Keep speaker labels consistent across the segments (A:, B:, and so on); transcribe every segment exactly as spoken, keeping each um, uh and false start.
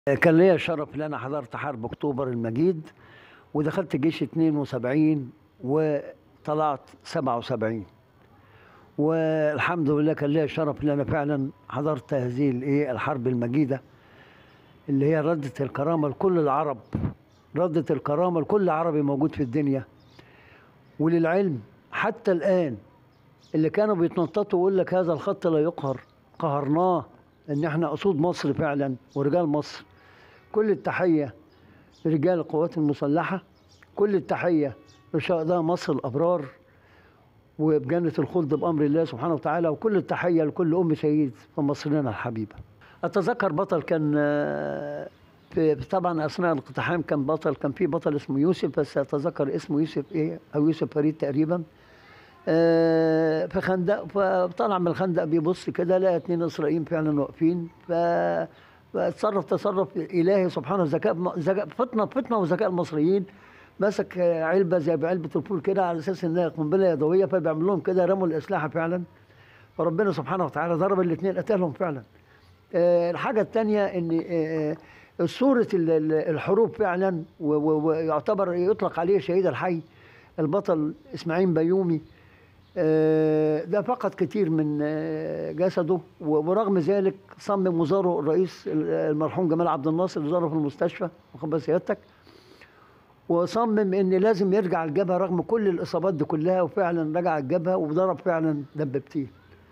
A: كان ليا الشرف ان انا حضرت حرب اكتوبر المجيد، ودخلت الجيش اتنين وسبعين وطلعت سبعة وسبعين. والحمد لله كان ليا الشرف ان انا فعلا حضرت هذه الايه الحرب المجيده، اللي هي ردت الكرامه لكل العرب، ردت الكرامه لكل عربي موجود في الدنيا. وللعلم حتى الان اللي كانوا بيتنططوا ويقول لك هذا الخط لا يقهر، قهرناه، ان احنا اسود مصر فعلا ورجال مصر. كل التحيه لرجال القوات المسلحه، كل التحيه لشهداء مصر الابرار وبجنه الخلد بامر الله سبحانه وتعالى، وكل التحيه لكل ام شهيد في مصرنا الحبيبه. اتذكر بطل كان في طبعا اثناء الاقتحام، كان بطل كان في بطل اسمه يوسف، بس اتذكر اسمه يوسف ايه او يوسف فريد تقريبا. في خندق، فطلع من الخندق بيبص كده لقى اتنين اسرائيليين فعلا واقفين، ف فتصرف تصرف الهي سبحانه، ذكاء ذكاء فطنه فطنه وذكاء المصريين. مسك علبه زي بعلبه الفول كده على اساس انها قنبله يدويه، فبيعمل لهم كده، رموا الاسلحه فعلا، فربنا سبحانه وتعالى ضرب الاثنين قتلهم فعلا. الحاجه الثانيه ان صوره الحروب فعلا، ويعتبر يطلق عليه شهيد الحي البطل اسماعيل بيومي، ده فقد كتير من جسده، ورغم ذلك صمم وزاره الرئيس المرحوم جمال عبد الناصر وزاره في المستشفى، واخد بال سيادتك، وصمم ان لازم يرجع الجبهه رغم كل الاصابات دي كلها، وفعلا رجع الجبهه وضرب فعلا دبابتين.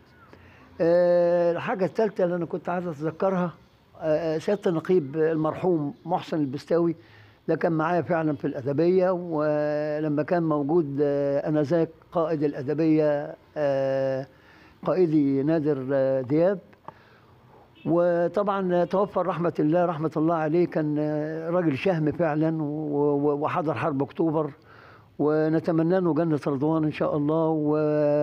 A: الحاجه الثالثه اللي انا كنت عايز اتذكرها، سياده النقيب المرحوم محسن البستاوي، ده كان معايا فعلا في الأدبية، ولما كان موجود آنذاك قائد الأدبية قائدي نادر دياب، وطبعا توفى رحمة الله رحمة الله عليه، كان راجل شهم فعلا وحضر حرب أكتوبر، ونتمنى له جنة رضوان إن شاء الله. و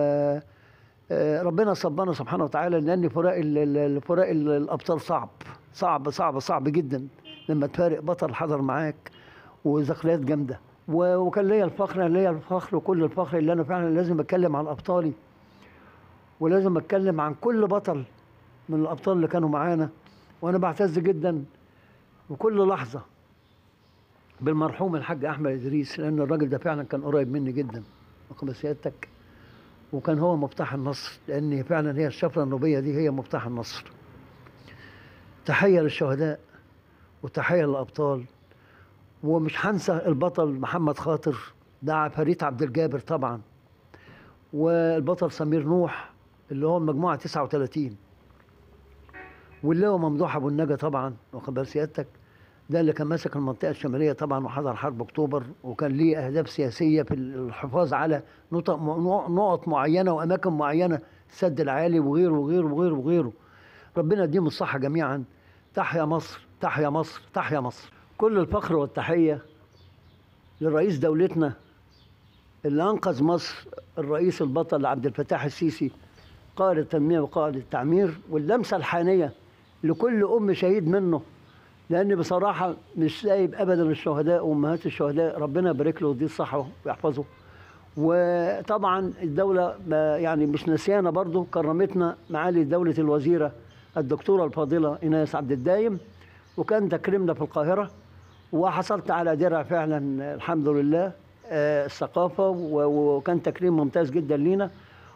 A: ربنا صبنا سبحانه وتعالى، لأن فراق فراق الأبطال صعب صعب صعب صعب جدا لما تفارق بطل حضر معاك، وذكريات جامده. وكان ليا الفخر ليا الفخر وكل الفخر اللي انا فعلا لازم اتكلم عن ابطالي، ولازم اتكلم عن كل بطل من الابطال اللي كانوا معانا. وانا بعتز جدا وكل لحظه بالمرحوم الحاج احمد ادريس، لان الراجل ده فعلا كان قريب مني جدا، واخد سيادتك، وكان هو مفتاح النصر، لان فعلا هي الشفره النوبيه دي هي مفتاح النصر. تحيه للشهداء وتحيه للابطال. ومش هنسى البطل محمد خاطر، ده عفاريت عبد الجابر طبعا، والبطل سمير نوح اللي هو المجموعه تسعة وثلاثين، واللي هو ممدوح ابو النجا طبعا، واخد بال سيادتك، ده اللي كان ماسك المنطقه الشماليه طبعا وحضر حرب اكتوبر، وكان ليه اهداف سياسيه في الحفاظ على نقط نقط معينه واماكن معينه، السد العالي وغيره وغيره وغيره وغيره. ربنا يديهم الصحه جميعا. تحيا مصر، تحيا مصر، تحيا مصر. كل الفخر والتحية للرئيس دولتنا اللي أنقذ مصر، الرئيس البطل عبد الفتاح السيسي، قائد التنمية وقائد التعمير، واللمسة الحانية لكل أم شهيد منه، لأن بصراحة مش سايب أبدا الشهداء وأمهات الشهداء، ربنا يبارك له ويديه الصحة ويحفظه. وطبعا الدولة يعني مش نسيانة برضه، كرمتنا معالي دولة الوزيرة الدكتورة الفاضلة إيناس عبد الدايم، وكان تكريمنا في القاهرة، وحصلت على درع فعلا الحمد لله الثقافة، وكان تكريم ممتاز جدا لينا،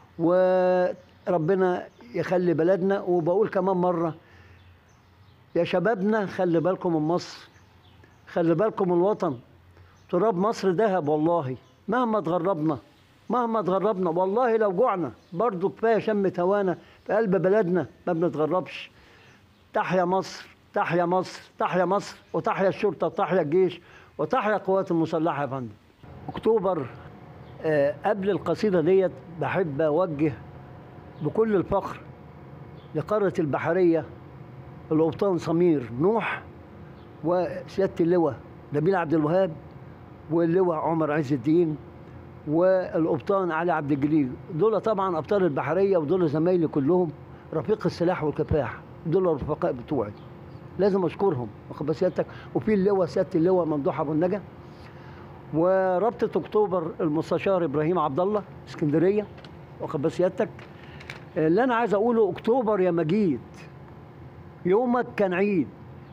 A: وربنا يخلي بلدنا. وبقول كمان مرة يا شبابنا، خلي بالكم من مصر، خلي بالكم من الوطن، تراب مصر ذهب والله، مهما تغربنا مهما تغربنا والله، لو جوعنا برضو كفاية شمة هوانا في قلب بلدنا، ما بنتغربش. تحيا مصر، تحيا مصر، تحيا مصر، وتحيا الشرطة، وتحيا الجيش، وتحيا القوات المسلحة يا فندم. أكتوبر، آه قبل القصيدة ديت بحب أوجه بكل الفخر لقارة البحرية القبطان سمير نوح، وسيادة اللواء نبيل عبد الوهاب، واللواء عمر عز الدين، والقبطان علي عبد الجليل. دول طبعا أبطال البحرية، ودول زمايلي كلهم، رفيق السلاح والكفاح، دول الرفقاء بتوعي، لازم اشكرهم، واخد بال سيادتك. وفي اللواء سياده اللواء ممدوح ابو النجا، ورابطه اكتوبر المستشار ابراهيم عبد الله اسكندريه، واخد بال سيادتك. اللي انا عايز اقوله، اكتوبر يا مجيد يومك كان عيد،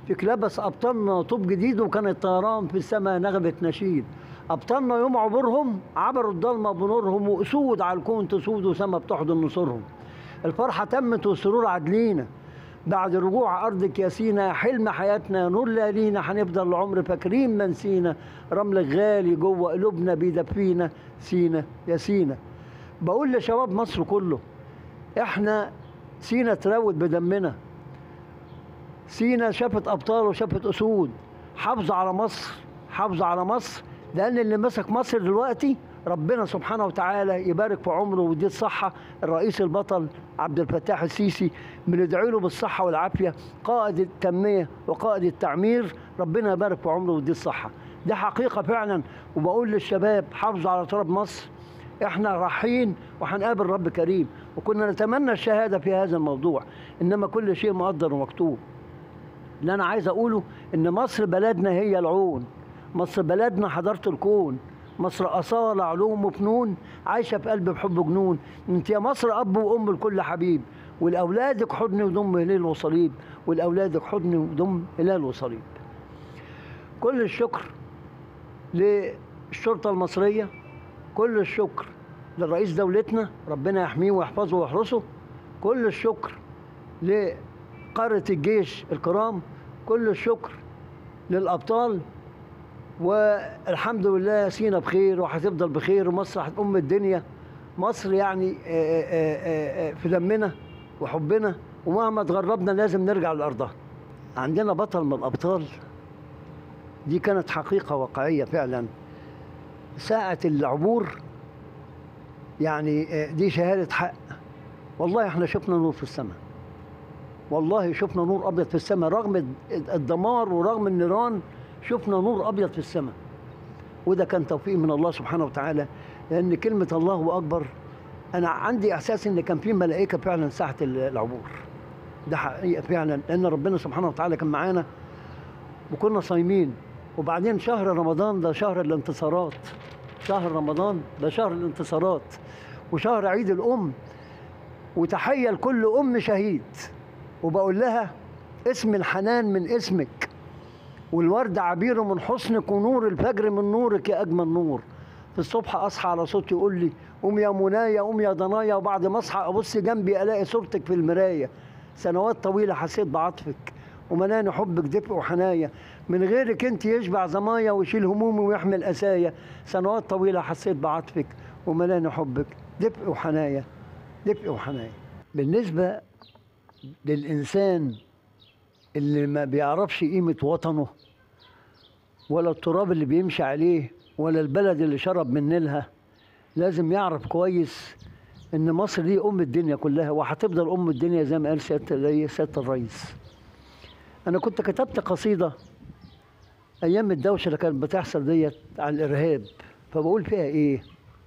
A: في كلبس أبطالنا طوب جديد، وكان الطيران في السماء نغمة نشيد. أبطالنا يوم عبورهم عبروا الضلمة بنورهم، وأسود على الكون تسود وسما بتحضن نصورهم. الفرحة تمت والسرور عدلينا بعد رجوع أرضك يا سينا، حلم حياتنا نور ليالينا، هنفضل العمر فاكرين ما نسينا، رملك غالي جوه قلوبنا بيدفينا، سينا يا سينا. بقول لشباب مصر كله، احنا سينا تراوت بدمنا، سينا شافت أبطال وشافت أسود. حافظوا على مصر، حافظوا على مصر، لأن اللي مسك مصر دلوقتي ربنا سبحانه وتعالى يبارك في عمره ويديه الصحة، الرئيس البطل عبد الفتاح السيسي، بندعي له بالصحة والعافية، قائد التنمية وقائد التعمير، ربنا يبارك في عمره ويديه الصحة. دي حقيقة فعلا. وبقول للشباب حافظوا على تراب مصر، احنا رايحين وهنقابل رب كريم، وكنا نتمنى الشهادة في هذا الموضوع، إنما كل شيء مقدر ومكتوب. اللي أنا عايز أقوله إن مصر بلدنا هي العون، مصر بلدنا حضارة الكون، مصر أصالة علوم وفنون، عايشة في قلب بحب جنون. انت يا مصر أب وأم لكل حبيب، ولأولادك حضن وضم هلال وصليب، ولأولادك حضن وضم هلال وصليب. كل الشكر للشرطة المصرية، كل الشكر للرئيس دولتنا، ربنا يحميه ويحفظه ويحرسه. كل الشكر لقارة الجيش الكرام، كل الشكر للأبطال. والحمد لله سينا بخير وهتفضل بخير، ومصر هتقوم الدنيا. مصر يعني في دمنا وحبنا، ومهما تغربنا لازم نرجع لأرضها. عندنا بطل من الأبطال، دي كانت حقيقة واقعية فعلا. ساعة العبور يعني دي شهادة حق. والله احنا شفنا نور في السماء، والله شفنا نور أبيض في السماء، رغم الدمار ورغم النيران شفنا نور أبيض في السماء. وده كان توفيق من الله سبحانه وتعالى، لأن كلمة الله أكبر، أنا عندي إحساس إن كان في ملائكة فعلا ساعة العبور. ده حقيقة فعلا، لأن ربنا سبحانه وتعالى كان معانا وكنا صايمين. وبعدين شهر رمضان ده شهر الانتصارات، شهر رمضان ده شهر الانتصارات وشهر عيد الأم. وتحية لكل أم شهيد، وبقول لها اسم الحنان من اسمك، والورد عبير من حسنك، ونور الفجر من نورك يا أجمل نور. في الصبح أصحى على صوت يقول لي قوم يا منايا قوم يا ضنايا، وبعد ما أصحى أبص جنبي ألاقي صورتك في المراية. سنوات طويلة حسيت بعطفك وملاني حبك دفء وحنايا، من غيرك انت يشبع ظمايا ويشيل همومي ويحمل أسايا. سنوات طويلة حسيت بعطفك وملاني حبك دفء وحنايا، دفء وحنايا. بالنسبة للإنسان اللي ما بيعرفش قيمة وطنه، ولا التراب اللي بيمشي عليه، ولا البلد اللي شرب من نيلها، لازم يعرف كويس إن مصر دي أم الدنيا كلها، وهتفضل أم الدنيا زي ما قال سيادة سيادة الرئيس. أنا كنت كتبت قصيدة أيام الدوشة اللي كانت بتحصل ديت عن الإرهاب، فبقول فيها إيه؟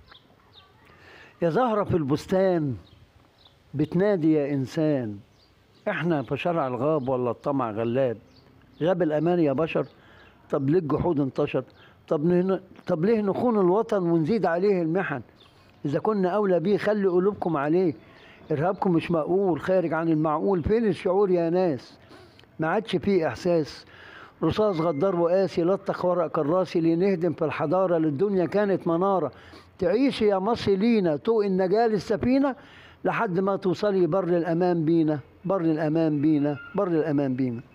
A: يا زهرة في البستان بتنادي يا إنسان، إحنا في شرع الغاب ولا الطمع غلاب، غاب الأمان يا بشر، طب ليه الجحود انتشر، طب نه... طب ليه نخون الوطن ونزيد عليه المحن، إذا كنا أولى بيه خلي قلوبكم عليه، إرهابكم مش مقبول خارج عن المعقول، فين الشعور يا ناس؟ ما عادش فيه إحساس، رصاص غدار وقاسي لطخ ورق كراسي، لنهدم في الحضارة للدنيا كانت منارة، تعيشي يا مصر لينا طوق النجاة للسفينة، لحد ما توصلي بر الأمان بينا، بر الأمان بينا، بر الأمان بينا.